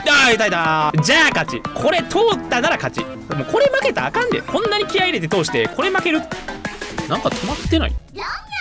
あー、いたいたー。じゃあ勝ち。これ通ったなら勝ち。もうこれ負けたらあかんで。こんなに気合い入れて通して、これ負ける。なんか止まってない。